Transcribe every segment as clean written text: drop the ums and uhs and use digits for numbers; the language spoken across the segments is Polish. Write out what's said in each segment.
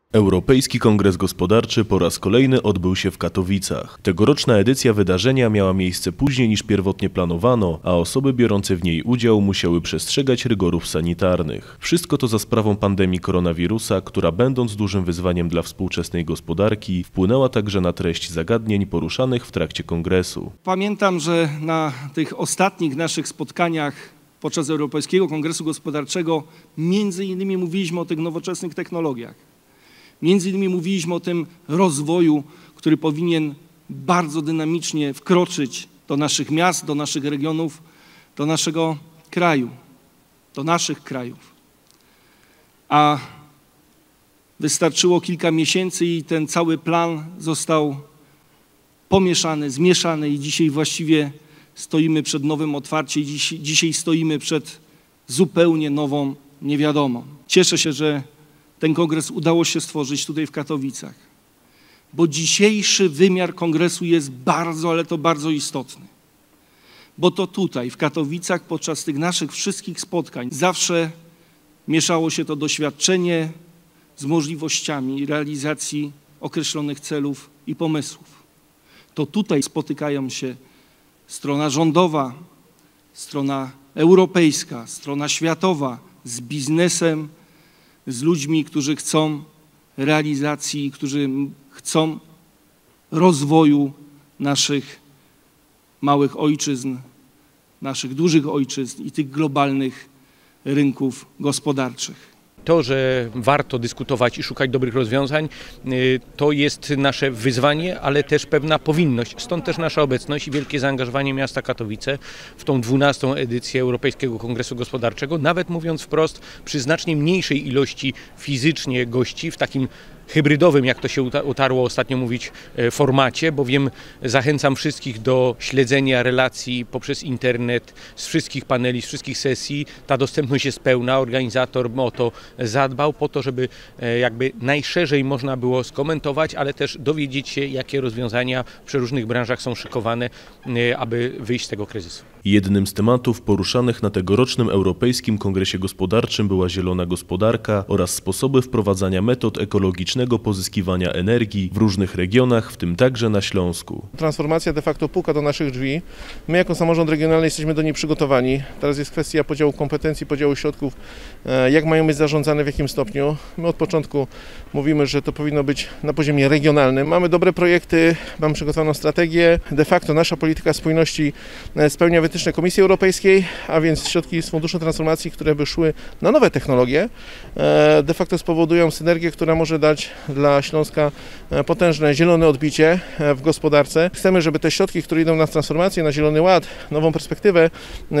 Europejski Kongres Gospodarczy po raz kolejny odbył się w Katowicach. Tegoroczna edycja wydarzenia miała miejsce później niż pierwotnie planowano, a osoby biorące w niej udział musiały przestrzegać rygorów sanitarnych. Wszystko to za sprawą pandemii koronawirusa, która będąc dużym wyzwaniem dla współczesnej gospodarki, wpłynęła także na treść zagadnień poruszanych w trakcie kongresu. Pamiętam, że na tych ostatnich naszych spotkaniach podczas Europejskiego Kongresu Gospodarczego między innymi mówiliśmy o tych nowoczesnych technologiach. Między innymi mówiliśmy o tym rozwoju, który powinien bardzo dynamicznie wkroczyć do naszych miast, do naszych regionów, do naszego kraju, do naszych krajów. A wystarczyło kilka miesięcy i ten cały plan został pomieszany, zmieszany i dzisiaj właściwie stoimy przed nowym otwarciem. Dzisiaj stoimy przed zupełnie nową niewiadomą. Cieszę się, że ten kongres udało się stworzyć tutaj w Katowicach, bo dzisiejszy wymiar kongresu jest bardzo, ale to bardzo istotny. Bo to tutaj, w Katowicach, podczas tych naszych wszystkich spotkań zawsze mieszało się to doświadczenie z możliwościami realizacji określonych celów i pomysłów. To tutaj spotykają się strona rządowa, strona europejska, strona światowa z biznesem, z ludźmi, którzy chcą realizacji, którzy chcą rozwoju naszych małych ojczyzn, naszych dużych ojczyzn i tych globalnych rynków gospodarczych. To, że warto dyskutować i szukać dobrych rozwiązań, to jest nasze wyzwanie, ale też pewna powinność. Stąd też nasza obecność i wielkie zaangażowanie miasta Katowice w tą 12. edycję Europejskiego Kongresu Gospodarczego, nawet mówiąc wprost, przy znacznie mniejszej ilości fizycznie gości w takim hybrydowym, jak to się utarło ostatnio mówić, formacie, bowiem zachęcam wszystkich do śledzenia relacji poprzez internet z wszystkich paneli, z wszystkich sesji. Ta dostępność jest pełna, organizator o to zadbał po to, żeby jakby najszerzej można było skomentować, ale też dowiedzieć się, jakie rozwiązania w przeróżnych branżach są szykowane, aby wyjść z tego kryzysu. Jednym z tematów poruszanych na tegorocznym Europejskim Kongresie Gospodarczym była zielona gospodarka oraz sposoby wprowadzania metod ekologicznego pozyskiwania energii w różnych regionach, w tym także na Śląsku. Transformacja de facto puka do naszych drzwi. My jako samorząd regionalny jesteśmy do niej przygotowani. Teraz jest kwestia podziału kompetencji, podziału środków, jak mają być zarządzane, w jakim stopniu. My od początku mówimy, że to powinno być na poziomie regionalnym. Mamy dobre projekty, mamy przygotowaną strategię. De facto nasza polityka spójności spełnia wytyczne Komisji Europejskiej, a więc środki z Funduszu Transformacji, które by szły na nowe technologie, de facto spowodują synergię, która może dać dla Śląska potężne zielone odbicie w gospodarce. Chcemy, żeby te środki, które idą na transformację, na Zielony Ład, nową perspektywę,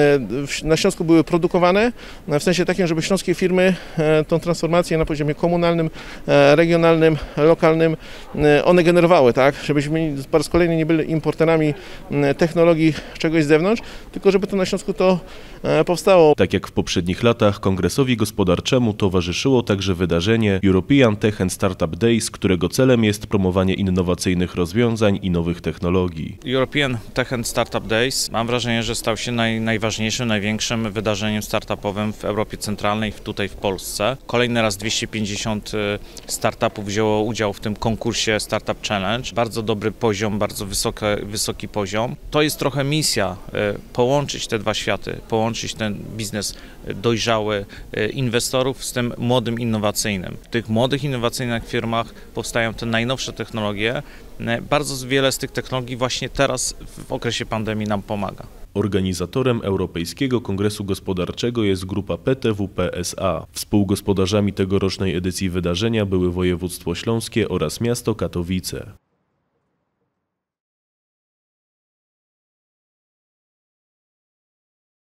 na Śląsku były produkowane, w sensie takim, żeby śląskie firmy tą transformację na poziomie komunalnym, regionalnym, lokalnym, one generowały, tak? Żebyśmy po raz kolejny nie byli importerami technologii czegoś z zewnątrz, tylko żeby to na Śląsku to powstało. Tak jak w poprzednich latach, Kongresowi Gospodarczemu towarzyszyło także wydarzenie European Tech and Startup Days, którego celem jest promowanie innowacyjnych rozwiązań i nowych technologii. European Tech and Startup Days, mam wrażenie, że stał się najważniejszym, największym wydarzeniem startupowym w Europie Centralnej, tutaj w Polsce. Kolejny raz 250 startupów wzięło udział w tym konkursie Startup Challenge. Bardzo dobry poziom, bardzo wysoki poziom. To jest trochę misja, połączyć te dwa światy, połączyć ten biznes dojrzały inwestorów z tym młodym, innowacyjnym. W tych młodych, innowacyjnych firmach powstają te najnowsze technologie. Bardzo wiele z tych technologii właśnie teraz w okresie pandemii nam pomaga. Organizatorem Europejskiego Kongresu Gospodarczego jest grupa PTWP SA. Współgospodarzami tegorocznej edycji wydarzenia były województwo śląskie oraz miasto Katowice.